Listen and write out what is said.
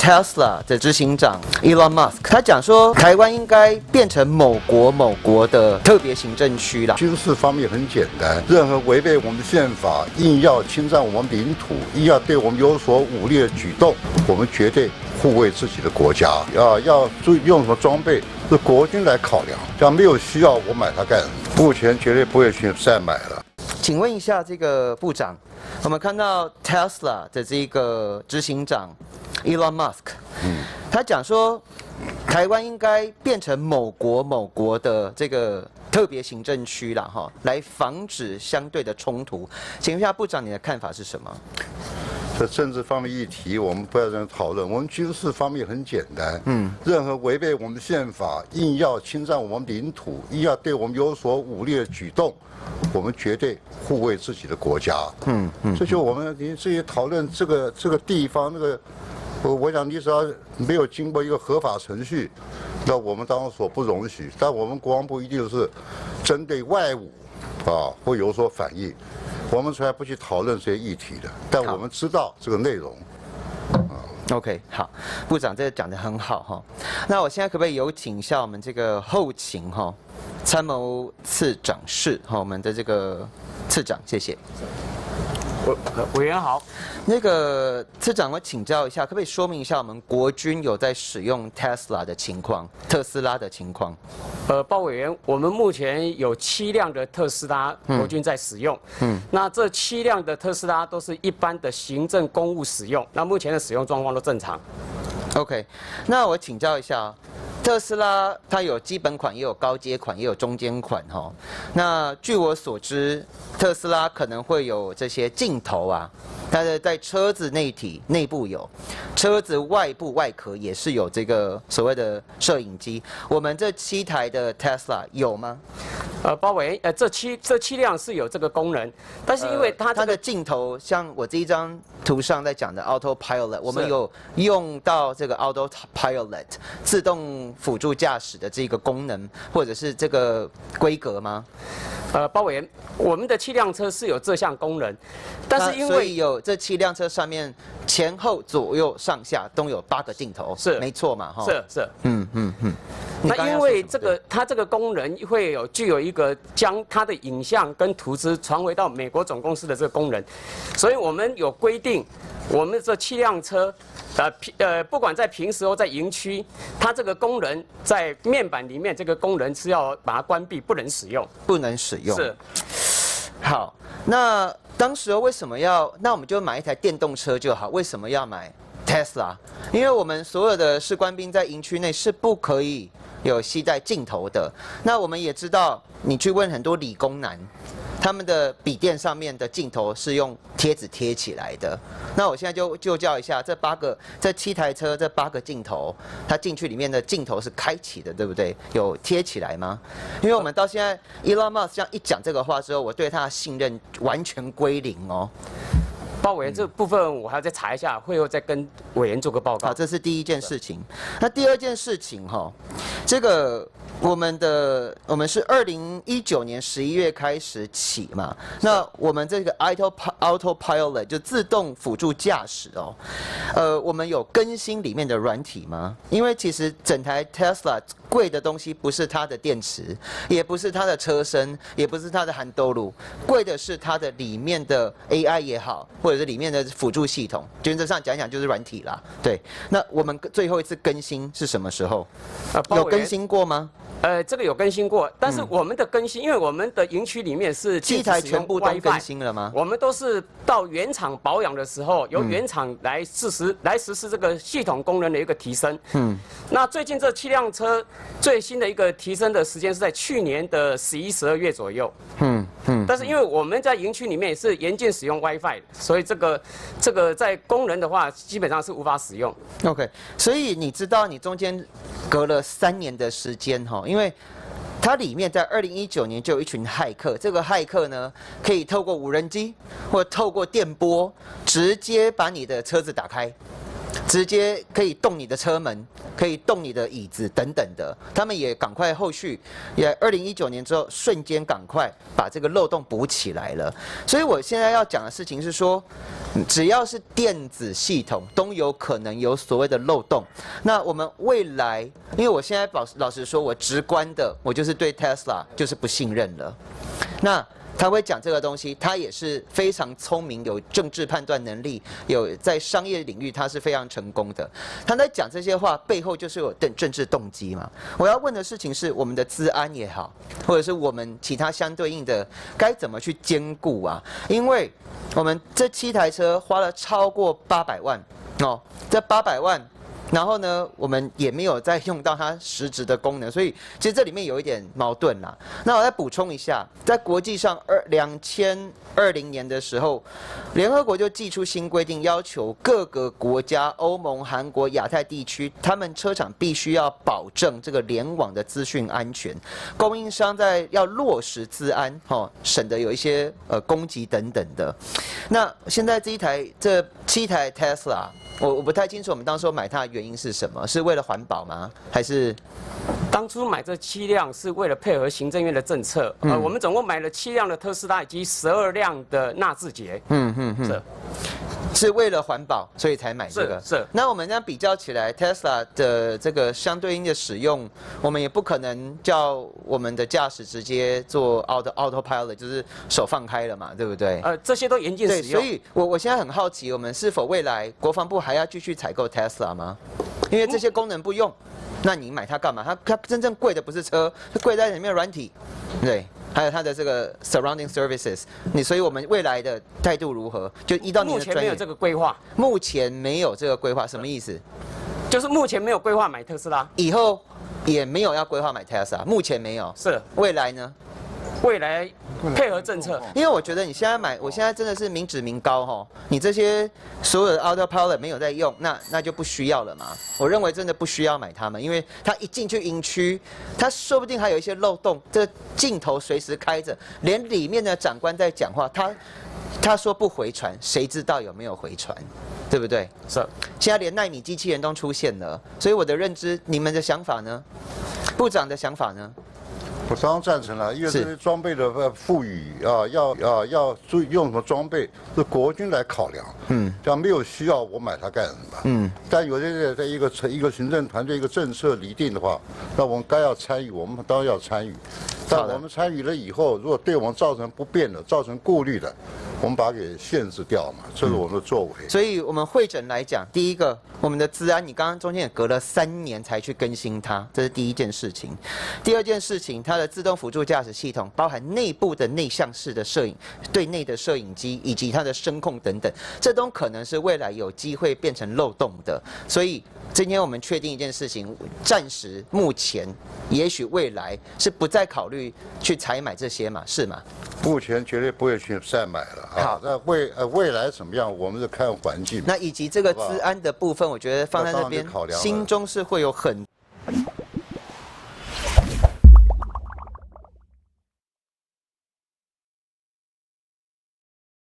Tesla 的执行长 Elon Musk， 他讲说台湾应该变成某国的特别行政区啦。 军事方面很简单，任何违背我们宪法、硬要侵占我们领土、硬要对我们有所武力的举动，我们绝对护卫自己的国家。要注意用什么装备，是国军来考量。这样没有需要，我买它干什么？目前绝对不会去再买了。 请问一下这个部长，我们看到 Tesla 的这个执行长 Elon Musk， 他讲说台湾应该变成某国的这个特别行政区啦，哈，来防止相对的冲突。请问一下部长，你的看法是什么？ 这政治方面议题，我们不要这样讨论。我们军事方面很简单，任何违背我们宪法、硬要侵占我们领土、硬要对我们有所武力的举动，我们绝对护卫自己的国家。这就我们这些讨论这个地方那个，我想你只要没有经过一个合法程序，那我们当然所不容许。但我们国防部一定是针对外侮会有所反应。我们从来不去讨论这些议题的，但我们知道这个内容。 OK， 好，部长这个讲得很好哈。那我现在可不可以有请一下我们这个后勤哈，参谋次长室哈，我们的这个次长，谢谢。 委员好， 那个次长，我请教一下，可不可以说明一下我们国军有在使用 Tesla 的情况，特斯拉的情况？ 包委员，我们目前有7辆的特斯拉国军在使用。那这7辆的特斯拉都是一般的行政公务使用，那目前的使用状况都正常。 OK， 那我请教一下。特斯拉它有基本款，也有高阶款，也有中间款哈。那据我所知，特斯拉可能会有这些镜头啊，它的在车子内部有，车子外部外壳也是有这个所谓的摄影机。我们这7台的 Tesla 有吗？ 包委员，这七辆是有这个功能，但是因为它的镜头，像我这一张图上在讲的 Autopilot， 我们有用到这个 Autopilot 自动辅助驾驶的这个功能，或者是这个规格吗？ 包委员，我们的7辆车是有这项功能，但是因为所以有这7辆车上面前后左右上下都有8个镜头， 是没错嘛？哈， 是， 那因为它这个功能会具有一个将它的影像跟图资传回到美国总公司的这个功能，所以我们有规定，我们这7辆车，不管在平时或在营区，它这个功能在面板里面这个功能是要把它关闭，不能使用。 不能使用。 是。 好，那当时为什么要？那我们就买一台电动车就好，为什么要买 Tesla？ 因为我们所有的士官兵在营区内是不可以有携带镜头的。那我们也知道，你去问很多理工男，他们的笔电上面的镜头是用贴纸贴起来的。那我现在就叫一下，这7台车这8个镜头，它进去里面的镜头是开启的，对不对？有贴起来吗？因为我们到现在 Elon Musk 这样一讲这个话之后，我对他的信任完全归零哦。 包委员这部分我还要再查一下，会后再跟委员做个报告。 好，这是第一件事情。那第二件事情哈，这个我们是2019年11月开始起嘛，那我们这个 Autopilot 就自动辅助驾驶哦，我们有更新里面的软体吗？因为其实整台 Tesla 贵的东西不是它的电池，也不是它的车身，也不是它的含兜路，贵的是它的里面的 AI 也好，或者是里面的辅助系统。原则上讲讲就是软体啦。对，那我们最后一次更新是什么时候？有更新过吗？ 这个有更新过，但是我们的更新，因为我们的营区里面是 7台全部都更新了吗？ 我们都是到原厂保养的时候，由原厂来实施这个系统功能的一个提升。那最近这7辆车最新的一个提升的时间是在去年的11、12月左右。但是因为我们在营区里面也是严禁使用 WiFi， 所以这个在功能的话，基本上是无法使用。 OK， 所以你知道你中间隔了3年的时间哈，因为它里面在2019年就有一群骇客，这个骇客呢可以透过无人机或透过电波直接把你的车子打开，直接可以动你的车门， 可以动你的椅子等等的，他们也赶快后续也2019年之后瞬间赶快把这个漏洞补起来了。所以我现在要讲的事情是说，只要是电子系统都有可能有所谓的漏洞。那我们未来，因为我现在老实说，我直观的我就是对 Tesla 就是不信任了。那他会讲这个东西，他也是非常聪明，有政治判断能力，有在商业领域他是非常成功的。他在讲这些话背后就是有政治动机嘛。我要问的事情是，我们的资安也好，或者是我们其他相对应的该怎么去兼顾啊？因为我们这7台车花了超过800万哦，这800万。然后呢，我们也没有再用到它实质的功能，所以其实这里面有一点矛盾啦。那我再补充一下，在国际上2020年的时候，联合国就寄出新规定，要求各个国家、欧盟、韩国、亚太地区，他们车厂必须要保证这个联网的资讯安全，供应商在要落实资安，省得有一些攻击等等的。那现在这7台 Tesla。我不太清楚我们当初买它的原因是什么？是为了环保吗？还是当初买这7辆是为了配合行政院的政策？我们总共买了7辆的特斯拉以及12辆的纳智捷。 是为了环保，所以才买这个。 是。 那我们这样比较起来 ，Tesla 的这个相对应的使用，我们也不可能叫我们的驾驶直接做 autopilot， 就是手放开了嘛，对不对？ 这些都严禁使用。 对，所以我现在很好奇，我们是否未来国防部还要继续采购 Tesla 吗？因为这些功能不用，那你买它干嘛？它真正贵的不是车，是贵在里面的软体，对。还有它的这个 surrounding services， 所以我们未来的态度如何？就依照你的专业。 目前没有这个规划。 目前没有这个规划，什么意思？ 就是目前没有规划买特斯拉， 以后也没有要规划买 Tesla， 目前没有。 是。 未来呢？ 未来配合政策。 因为我觉得你现在买，我现在真的是民脂民膏哈，你这些所有的 autopilot 没有在用，那就不需要了嘛。我认为真的不需要买它们，因为它一进去营区，它说不定还有一些漏洞，这个镜头随时开着，连里面的长官在讲话，他说不回传，谁知道有没有回传？对不对？ 是。 现在连奈米机器人都出现了，所以我的认知，你们的想法呢？部长的想法呢？ 我当然赞成了，因为这些装备的赋予要注意用什么装备是国军来考量。这样没有需要我买它干什么？但有些在一个行政团队一个政策拟定的话，那我们该要参与，我们当然要参与。但我们参与了以后，如果对我们造成不便的、造成顾虑的，我们把它给限制掉嘛，这是我们的作为。 所以，我们会诊来讲，第一个，我们的资安，你刚刚中间也隔了3年才去更新它，这是第一件事情。第二件事情，它的自动辅助驾驶系统包含内部的内向式的摄影、对内的摄影机以及它的声控等等，这都可能是未来有机会变成漏洞的。所以，今天我们确定一件事情，暂时目前，也许未来是不再考虑去采买这些嘛，是吗？ 目前绝对不会去再买了啊。 好， 那未来怎么样？我们是看环境。 那以及这个资安的部分，我觉得放在那边，心中是会有很